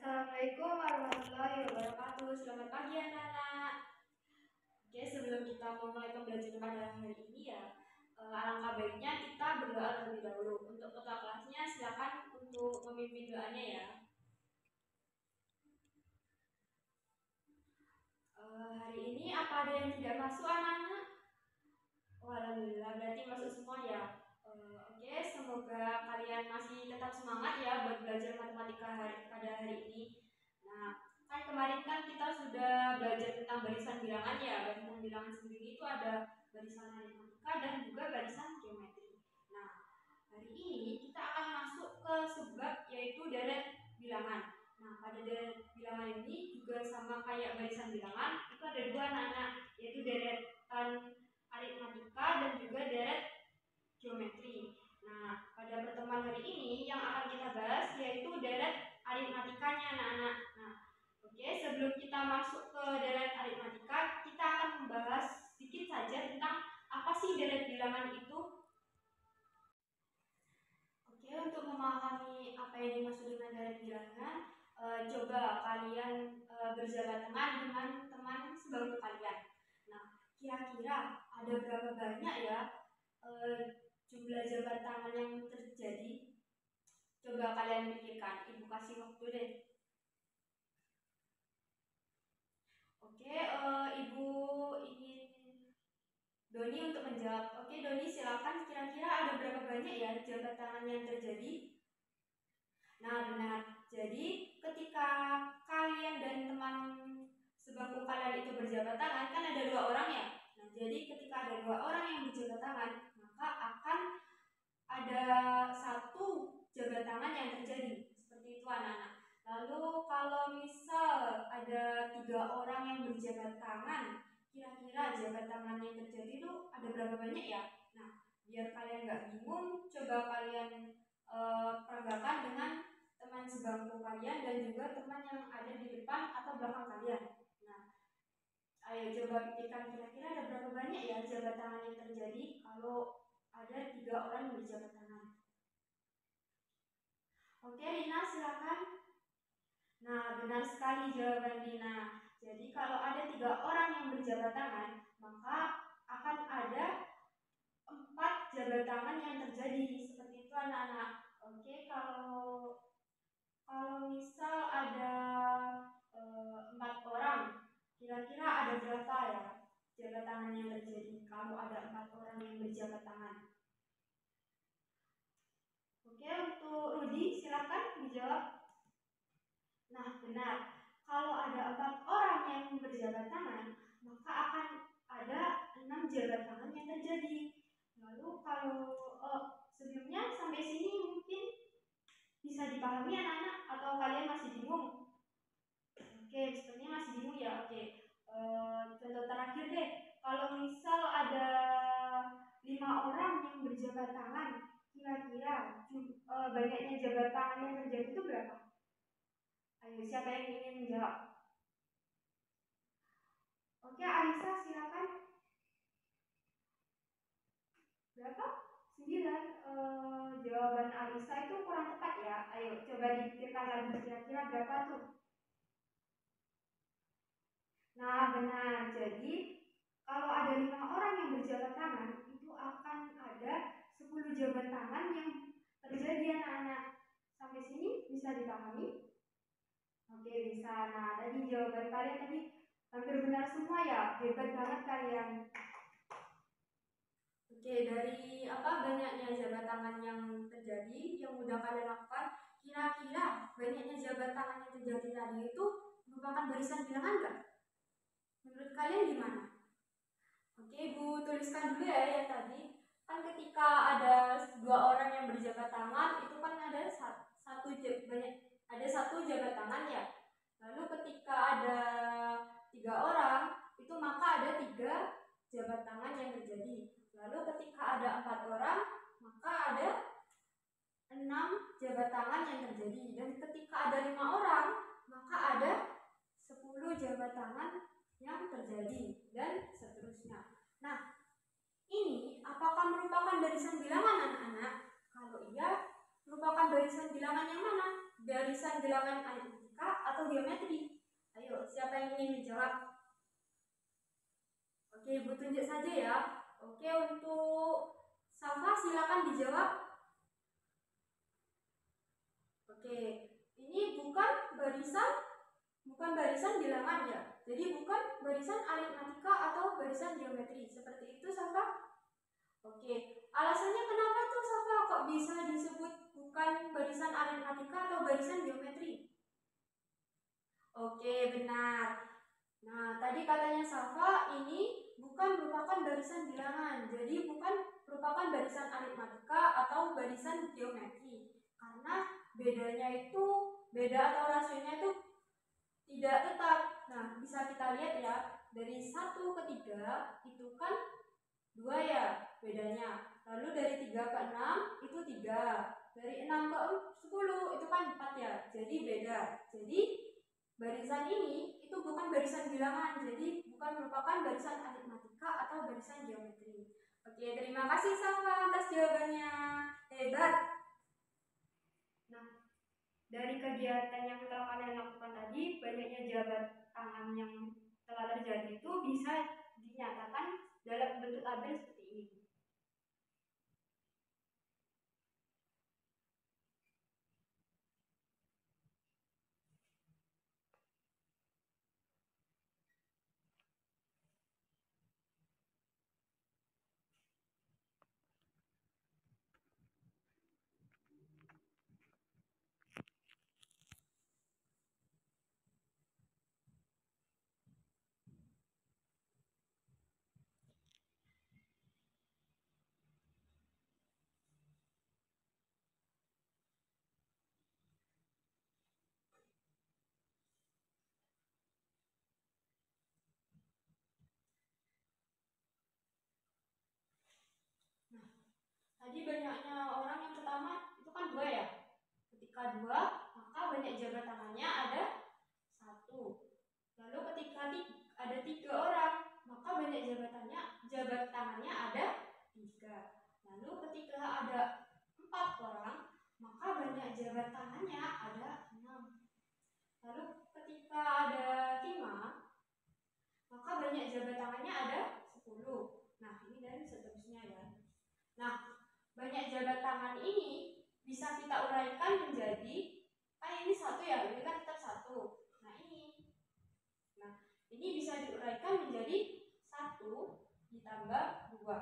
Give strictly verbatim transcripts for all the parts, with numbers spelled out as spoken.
Assalamualaikum warahmatullahi wabarakatuh. Selamat pagi anak-anak. Oke, sebelum kita memulai pembelajaran pada hari ini ya, eh, alangkah baiknya kita berdoa terlebih dahulu. Untuk ketua kelasnya silakan untuk memimpin doanya ya. Eh, hari ini apa ada yang tidak masuk anak-anak? Oh, alhamdulillah, berarti masuk semua ya. Eh, Oke, semoga kalian masih tetap semangat ya buat belajar matematika hari, pada hari ini. Nah, kan kemarin kan kita sudah belajar tentang barisan bilangan ya. Barisan bilangan sendiri itu ada barisan aritmatika dan juga barisan geometri. Nah, hari ini kita akan masuk ke seblak yaitu deret bilangan. Nah, pada deret bilangan ini juga sama kayak barisan bilangan, itu ada dua anak-anak, yaitu deretan aritmatika dan juga deret geometri. Nah, pada pertemuan hari ini yang akan kita bahas yaitu deret aritmatikanya anak-anak. Nah, oke, sebelum kita masuk ke deret aritmatika, kita akan membahas sedikit saja tentang apa sih deret bilangan itu. Oke, untuk memahami apa yang dimaksud dengan deret bilangan, eh, coba kalian eh, berjabat tangan dengan teman sebangku kalian. Nah, kira-kira ada berapa banyak ya eh, jumlah jabat tangan yang terjadi? Coba kalian pikirkan, ibu kasih waktu deh. Oke, uh, ibu ingin Doni untuk menjawab. Oke, Doni silakan. Kira-kira ada berapa banyak ya jabat tangan yang terjadi? Nah, benar. Jadi ketika kalian dan teman sebangku kalian itu berjabat tangan, kan ada dua orang ya. Nah, jadi ketika ada dua orang yang berjabat tangan, maka akan ada satu jabat tangan yang terjadi. Seperti itu anak-anak. Lalu kalau misal ada tiga orang yang berjabat tangan, kira-kira jabat tangan yang terjadi itu ada berapa banyak ya? Nah, biar kalian nggak bingung, coba kalian eh, peragakan dengan teman sebangku kalian dan juga teman yang ada di depan atau belakang kalian. Nah, ayo coba pikirkan kira-kira ada berapa banyak ya jabat tangan yang terjadi kalau ada tiga orang yang berjabat tangan. Oke, Rina silakan. Nah, benar sekali jawaban Rina. Jadi kalau ada tiga orang yang berjabat tangan, maka akan ada empat jabat tangan yang terjadi. Seperti itu anak-anak. Oke, kalau kalau misal ada e, empat orang, kira-kira ada berapa ya jabat tangan yang terjadi kalau ada empat orang yang berjabat tangan? Oke, untuk Rudi silakan dijawab. Nah, benar. Kalau ada empat orang yang berjabat tangan, maka akan ada enam jabat tangan yang terjadi. Lalu kalau oh, sebelumnya sampai sini mungkin bisa dipahami anak-anak atau kalian masih bingung? Oke, sepertinya masih bingung ya. Oke, e, contoh terakhir deh. Kalau misal ada lima orang yang berjabat tangan, kira-kira e, banyaknya jabat tangan yang terjadi itu berapa? Ayo, siapa yang ingin menjawab? Oke, Alisa silakan. Berapa? Sembilan. E, jawaban Alisa itu kurang tepat ya. Ayo, coba dipikirkan lagi kira-kira berapa tuh? Nah, benar. Jadi, kalau ada lima orang yang berjabat tangan, itu akan ada sepuluh jabat tangan yang terjadi anak-anak. Sampai sini bisa dipahami? Oke, bisa. Nah, tadi jawaban kalian tadi hampir benar semua ya. Hebat banget kalian. Oke, dari apa banyaknya jabat tangan yang terjadi yang udah kalian lakukan, kira-kira banyaknya jabat tangan yang terjadi tadi itu merupakan barisan bilangan nggak? Menurut kalian gimana? Oke, Ibu tuliskan dulu ya yang tadi. Kan ketika ada dua orang yang berjabat tangan, itu kan ada satu banyak ada satu jabat tangan ya. Lalu ketika ada tiga orang, itu maka ada tiga jabat tangan yang terjadi. Lalu ketika ada empat orang, maka ada enam jabat tangan yang terjadi. Dan ketika ada lima orang, maka ada sepuluh jabat tangan yang terjadi dan seterusnya. Nah, ini apakah merupakan barisan bilangan anak-anak? Kalau iya, merupakan barisan bilangan yang mana? Barisan bilangan aritmatika matematika atau geometri? Ayo, siapa yang ingin menjawab? Oke, Ibu tunjuk saja ya. Oke, untuk Safa silakan dijawab. Oke, ini bukan barisan, bukan barisan bilangan ya. Jadi bukan barisan aritmatika atau barisan geometri. Seperti itu, Safa. Oke, alasannya kenapa tuh Safa kok bisa disebut bukan barisan aritmatika atau barisan geometri? Oke, benar. Nah, tadi katanya Safa ini bukan merupakan barisan bilangan, jadi bukan merupakan barisan aritmatika atau barisan geometri. Karena bedanya itu, beda atau rasionya itu tidak tetap. Nah, bisa kita lihat ya, dari satu ke tiga itu kan dua ya bedanya. Lalu dari tiga ke enam itu tiga. Dari enam ke sepuluh itu kan empat ya. Jadi beda. Jadi barisan ini itu bukan barisan bilangan. Jadi bukan merupakan barisan aritmatika atau barisan geometri. Oke, terima kasih Safa atas jawabannya. Hebat. Nah, dari kegiatan yang telah kalian lakukan tadi, banyaknya jabat tangan yang telah terjadi itu bisa dinyatakan dalam bentuk tabel seperti ini. Nah, tadi banyaknya orang yang pertama itu kan dua ya. Ketika dua, maka banyak jabat tangannya ada satu. Lalu ketika ada tiga orang, maka banyak jabatannya, jabat tangannya ada tiga. Lalu ketika ada empat orang, maka banyak jabat tangannya ada enam. Lalu ketika ada lima, maka banyak jabat tangannya ada sepuluh. Nah, ini dan seterusnya ya. Nah, banyak jabat tangan ini bisa kita uraikan menjadi, kan ini satu ya, ini kan tetap satu. Nah, ini. Nah, ini bisa diuraikan menjadi satu ditambah dua.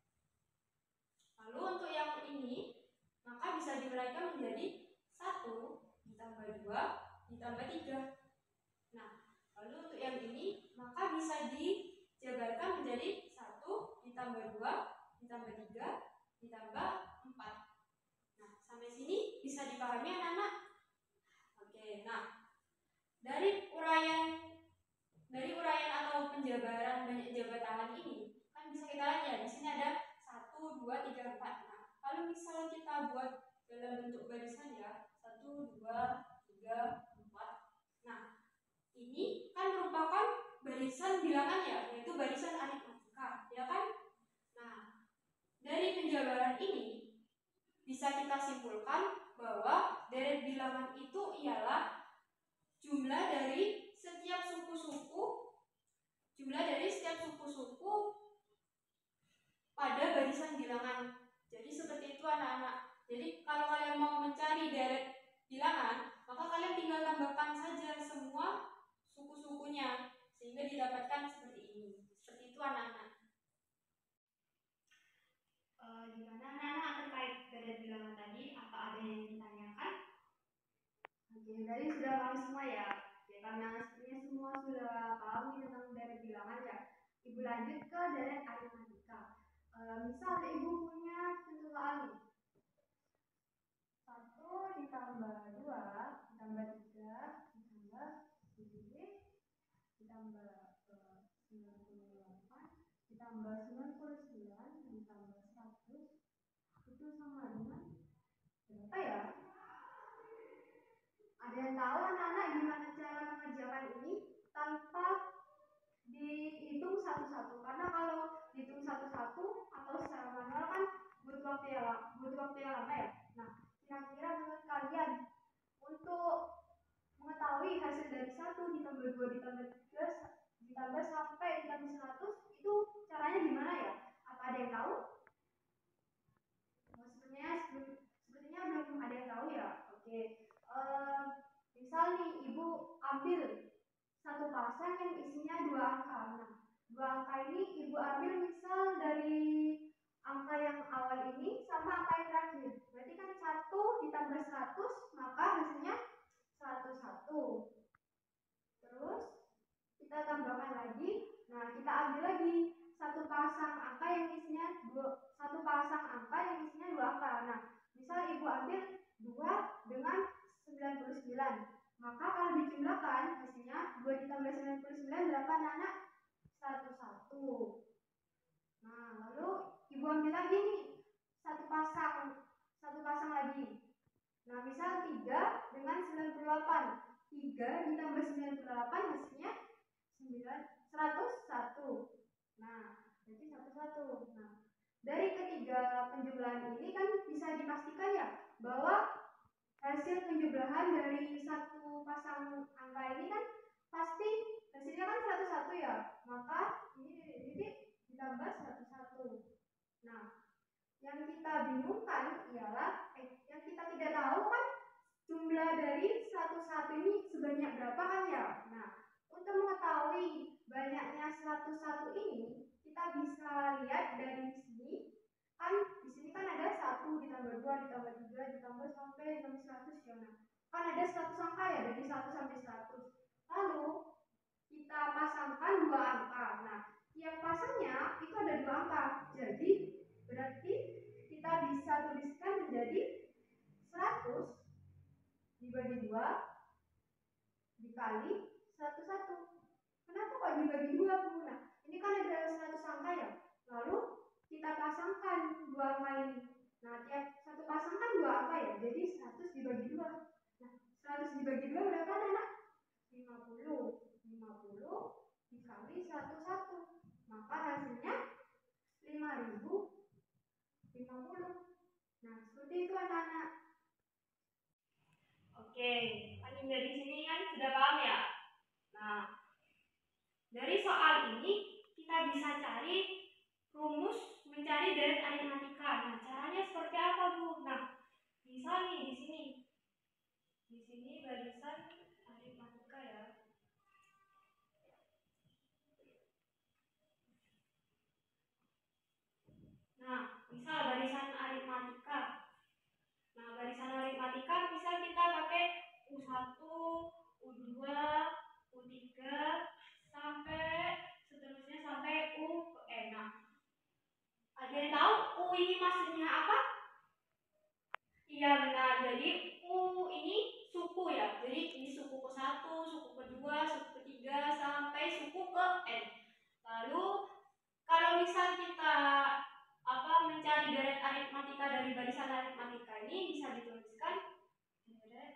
Lalu untuk yang ini, maka bisa diuraikan menjadi satu ditambah dua ditambah tiga. Nah, lalu untuk yang ini, maka bisa dijabarkan menjadi satu ditambah dua ditambah tiga ditambah empat. Nah, sampai sini bisa dipahami anak-anak? Oke, nah dari uraian dari uraian atau penjabaran banyak jabat tangan ini kan bisa kita lihat ya, di sini ada satu, dua, tiga, empat. Nah, kalau misalnya kita buat dalam bentuk barisan ya, satu, dua, tiga, empat. Nah, ini kan merupakan barisan bilangan ya, yaitu barisan aritmatika, ya kan? Nah, dari penjabaran ini bisa kita simpulkan bahwa deret bilangan itu ialah jumlah dari setiap suku-suku jumlah dari setiap suku-suku pada barisan bilangan. Jadi seperti itu anak-anak. Jadi kalau kalian mau mencari deret bilangan, maka kalian tinggal tambahkan saja semua suku-sukunya sehingga didapatkan seperti ini. Seperti itu anak-anak. E, gimana anak-anak terkait deret bilangan tadi? Apa ada yang ditanyakan? Oke, tadi sudah paham semua ya. Oke, karena sebenarnya semua sudah paham tentang deret bilangan ya. Ibu lanjut ke deret aritmatika. E, misal ibu punya contoh soal nih. Satu ditambah dua ditambah tiga ditambah tujuh ditambah sembilan puluh delapan ditambah sembilan puluh sembilan ditambah seratus itu sama dengan berapa ya? Ada yang tahu anak-anak gimana cara mengerjakan ini tanpa dihitung satu-satu? Karena kalau dihitung satu-satu atau secara manual kan butuh waktu yang butuh waktu yang lama ya. Nah, kira-kira menurut kalian untuk mengetahui dua ditambah tiga ditambah sampai ditambah seratus, itu caranya gimana ya? Apa ada yang tahu? Oh, sebenarnya sepertinya belum ada yang tahu ya. Oke, uh, misal nih ibu ambil satu pasang yang isinya dua angka. Nah, dua angka ini ibu ambil misal dari angka yang awal ini sama angka yang terakhir. Berarti kan satu ditambah seratus, maka hasilnya seratus satu. Terus kita tambahkan lagi. Nah, kita ambil lagi satu pasang angka yang isinya dua, satu pasang angka yang isinya dua angka. Nah, misal ibu ambil dua dengan sembilan puluh sembilan. Maka kalau dijumlahkan hasilnya dua ditambah sembilan puluh sembilan berapa, anak? seratus satu. Nah, lalu ibu ambil lagi nih satu pasang, satu pasang lagi. Nah, misal tiga dengan sembilan puluh delapan. tiga ditambah sembilan puluh delapan hasilnya seratus satu. Nah, jadi seratus satu. Nah, dari ketiga penjumlahan ini kan bisa dipastikan ya bahwa hasil penjumlahan dari satu pasang angka ini kan pasti hasilnya kan seratus satu ya. Maka ini titik ditambah seratus satu. Nah, yang kita bingungkan ialah eh, yang kita tidak tahu kan jumlah dari seratus satu ini sebanyak berapa kan ya. Nah, untuk mengetahui banyaknya seratus satu ini, kita bisa lihat dari sini. Kan di sini kan ada satu ditambah dua ditambah tiga ditambah sampai sampai seratus ya. Nah, kan ada seratus angka ya, dari satu sampai seratus. Lalu kita pasangkan dua angka. Nah, tiap pasangnya itu ada dua angka. Jadi berarti kita bisa tuliskan menjadi seratus dibagi dua dikali seratus satu. Kenapa kok dibagi dua, Bu? Nah, ini kan ada seratus angka ya. Lalu kita pasangkan dua angka ini. Nah, tiap satu pasang kan dua angka ya. Jadi seratus dibagi dua. Nah, seratus dibagi dua berapa, anak? lima puluh. lima puluh dikali seratus satu. Maka hasilnya lima ribu lima puluh. Nah, seperti itu anak-anak. Oke, kan dari sini kan sudah paham ya. Nah, dari soal ini kita bisa cari rumus mencari deret aritmatika. Nah, caranya seperti apa, Bu? Nah, misal nih di sini, di sini barisan aritmatika ya. Nah, misal barisan aritmatika. Nah, barisan aritmatika bisa kita pakai U satu, U dua, U tiga sampai seterusnya sampai U ke N. Nah, ada yang tahu U ini maksudnya apa? Iya benar. Jadi U ini suku ya. Jadi ini suku ke satu, suku kedua, suku ketiga sampai suku ke N. Lalu kalau misal kita apa mencari deret aritmatika dari barisan aritmatika ini bisa dituliskan deret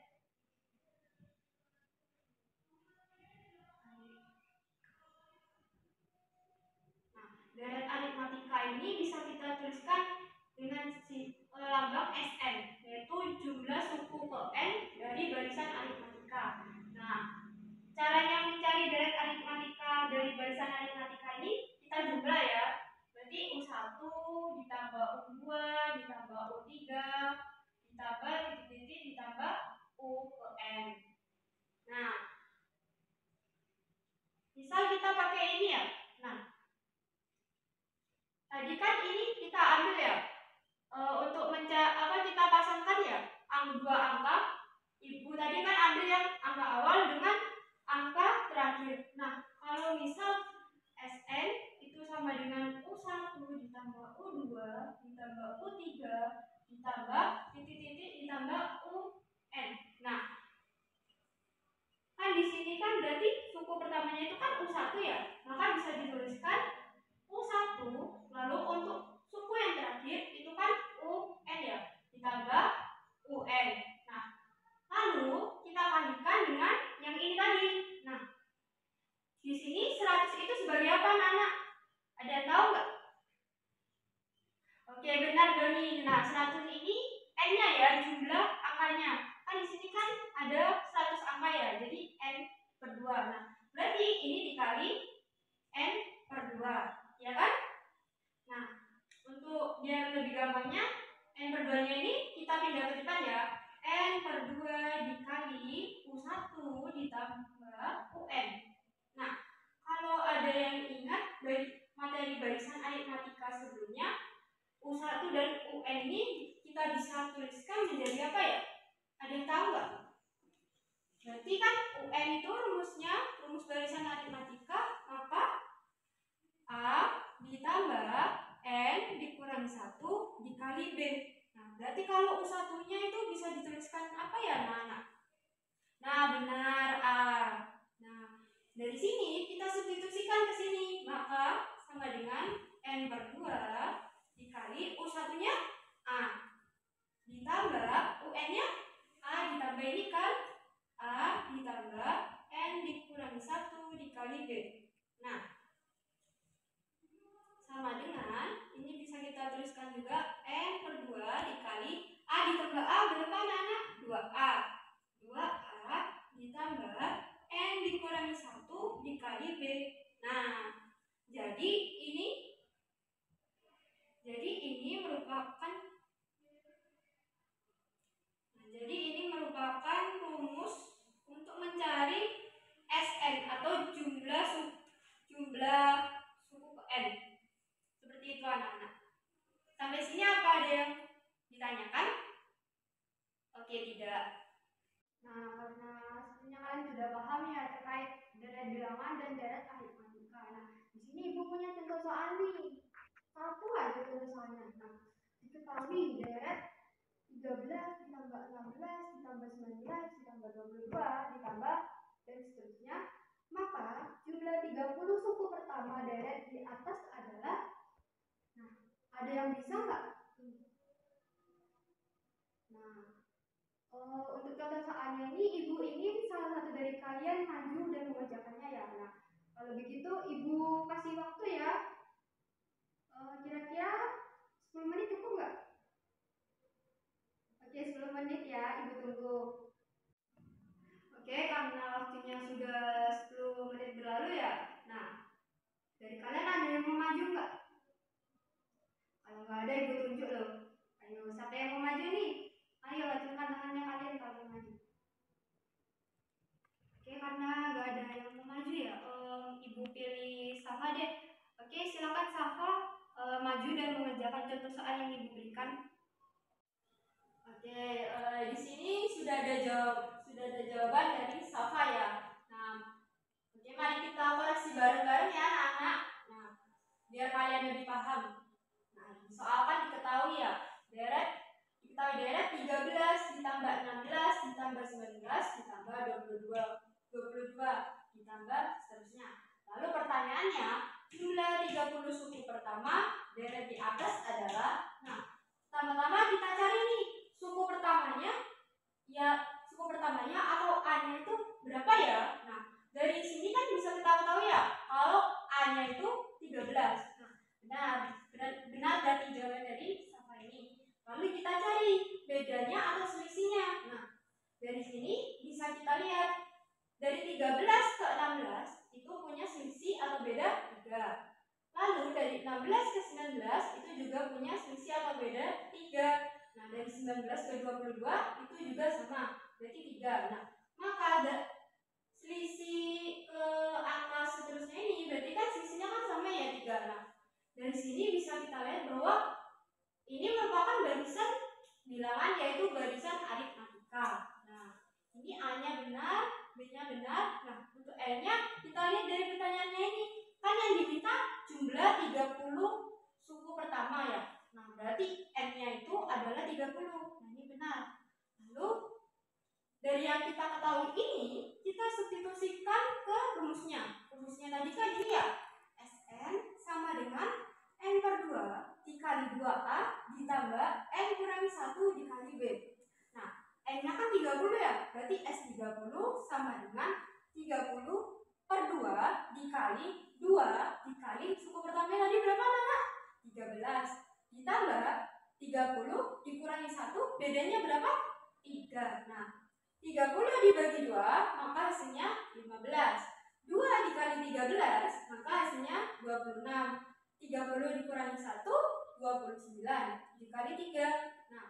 Nah, deret aritmatika ini bisa kita tuliskan dengan si lambang S N, yaitu jumlah suku ke N dari barisan aritmatika. Nah, caranya mencari deret aritmatika dari barisan aritmatika ini kita jumlah ya. Berarti U satu ditambah U dua ditambah U tiga ditambah titik-titik ditambah U ke N. Nah, misal kita pakai ini ya. Nah, tadi kan ini kita ambil ya. E, untuk mencari apa kita pasangkan ya ang dua angka. Ibu tadi kan ambil yang angka awal dengan angka terakhir. Nah, kalau misal S N itu sama dengan U satu ditambah U dua ditambah U tiga ditambah titik-titik ditambah U N. Nah, kan di sini kan berarti suku pertamanya itu kan U satu ya. Maka bisa dituliskan U satu, lalu untuk suku yang terakhir itu kan U N ya, ditambah U N. Nah, lalu kita kalikan dengan yang ini tadi. Nah, di sini seratus itu sebagai apa, anak-anak? Ada yang tahu nggak? Oke, benar Doni. Nah, seratus ini N-nya ya, jumlah angkanya. Kan di sini kan ada seratus angka ya, jadi N per dua. Nah, berarti dapat-dapat ya. N per dua dikali U satu ditambah U N. Nah, kalau ada yang ingat dari materi barisan aritmatika sebelumnya, U satu dan U N ini kita bisa tuliskan menjadi apa ya? Ada yang tahu nggak? Berarti kan U N itu rumusnya, rumus barisan aritmatika, maka A ditambah N dikurangi satu dikali B. Nah, berarti kalau U satu-nya itu bisa dituliskan apa ya, anak-anak? Nah, benar, A. Nah, dari sini kita substitusikan ke sini, maka sama dengan N per dua dikali U satu-nya A ditambah U N-nya A ditambah ini kan A ditambah N dikurangi satu dikali B. Nah, sama dengan ini bisa kita tuliskan juga N per dua dikali A ditambah A berapa anak-anak? dua A. dua A ditambah N dikurangi satu dikali B. Nah, jadi ini jadi ini merupakan nah, jadi ini merupakan rumus untuk mencari S N atau jumlah jumlah suku N. Seperti itu anak-anak. Sampai sini apa ada yang ditanyakan? Oke, tidak. Nah, karena sebenarnya kalian sudah paham ya terkait deret bilangan dan deret aritmatika. Nah, di sini ibu punya contoh soal nih. Satu aja contoh soalnya. Nah, diketahui deret tiga belas ditambah enam belas ditambah sembilan belas ditambah dua puluh dua ditambah dan seterusnya. Maka jumlah tiga puluh suku pertama deret di atas adalah. Nah, ada yang bisa nggak? Nah, uh, untuk contoh soalnya ini ibu ingin salah satu dari kalian maju dan mengerjakannya ya. Nah, kalau begitu ibu kasih waktu ya. Uh, kira-kira sepuluh menit cukup nggak? Oke, sepuluh menit ya, ibu tunggu. Oke, karena waktunya sudah sepuluh menit berlalu ya. Nah, dari kalian ada yang mau maju nggak? Kalau nggak ada, ibu tunjuk loh. Ayo, siapa yang mau maju nih? Ayo, acungkan tangannya kalian kalau mau maju. Oke, karena nggak ada yang mau maju ya, um, ibu pilih Safa deh. Oke, silakan Safa uh, maju dan mengerjakan contoh soal yang ibu berikan. Oke, uh, di sini sudah ada jawab, sudah ada jawaban dari Safa ya. Nah, oke, mari kita koreksi bareng-bareng ya anak-anak. Nah, biar kalian lebih paham. Nah, soal kan diketahui ya, deret diketahui deret tiga belas ditambah enam belas ditambah sembilan belas ditambah dua puluh dua dua puluh dua ditambah seterusnya. Lalu pertanyaannya, jumlah tiga puluh suku pertama deret di atas adalah. Nah, pertama-tama kita cari nih suku pertamanya, ya suku pertamanya atau A-nya itu berapa ya? Nah, dari sini kan bisa kita ketahui ya, kalau A-nya itu tiga belas. Nah, benar, benar, benar berarti jawaban dari Safa ini. Lalu kita cari bedanya atau selisihnya. Nah, dari sini bisa kita lihat dari tiga belas ke enam belas itu punya selisih atau beda tiga. Lalu dari enam belas ke sembilan belas itu juga punya selisih atau beda tiga. Nah, dari sembilan belas ke dua puluh dua itu juga sama, berarti tiga. Nah, maka ada selisih ke angka seterusnya ini, berarti kan selisihnya kan sama ya tiga. Nah, dari sini bisa kita lihat bahwa ini merupakan barisan bilangan, yaitu barisan aritmatika. Nah, ini A-nya benar, B-nya benar. Nah, untuk N-nya kita lihat dari pertanyaannya ini. Kan yang diminta jumlah tiga puluh suku pertama ya. Nah, berarti N-nya itu adalah tiga puluh. Nah, ini benar. Lalu, dari yang kita ketahui ini, kita substitusikan ke rumusnya. Rumusnya tadi kan ini ya, S N sama dengan N per dua dikali dua A ditambah N kurangi satu dikali B. Nah, N-nya kan tiga puluh ya, berarti S tiga puluh sama dengan tiga puluh per dua dikali dua dikali suku pertamanya tadi berapa anak? tiga belas ditambah tiga puluh dikurangi satu, bedanya berapa? tiga. Nah, tiga puluh dibagi dua, maka hasilnya lima belas. dua dikali tiga belas, maka hasilnya dua puluh enam. tiga puluh dikurangi satu, dua puluh sembilan dikali tiga. Nah,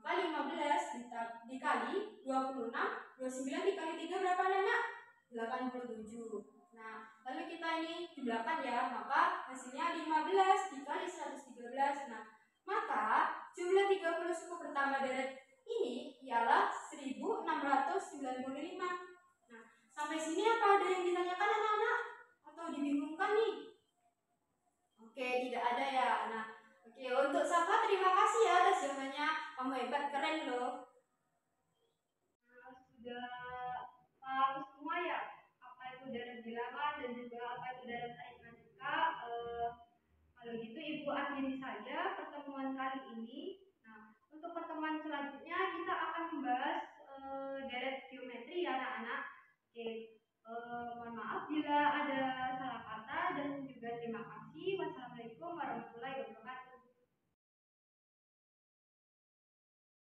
Maka lima belas dikali dua puluh enam, dua puluh sembilan dikali tiga berapa anak? delapan puluh tujuh. Nah, lalu kita ini jumlahkan ya, maka hasilnya lima belas dikali seratus tiga belas. Nah, maka jumlah tiga puluh suku pertama deret ini ialah seribu enam ratus sembilan puluh lima. Nah, sampai sini apa ada yang ditanyakan anak-anak? Atau dibingungkan nih? Oke, tidak ada ya. Nah, oke, untuk Safa terima kasih ya atas jawabannya. Kamu hebat, keren loh. Nah, sudah paham semua ya? Apa itu deret bilangan dan juga apa itu deret aritmatika. Eh, kalau gitu Ibu akhiri saja pertemuan kali ini. Nah, untuk pertemuan selanjutnya kita akan membahas eh, deret geometri ya anak-anak. Oke, eh, mohon maaf bila ada salah kata dan juga terima kasih. Wassalamualaikum warahmatullahi wabarakatuh.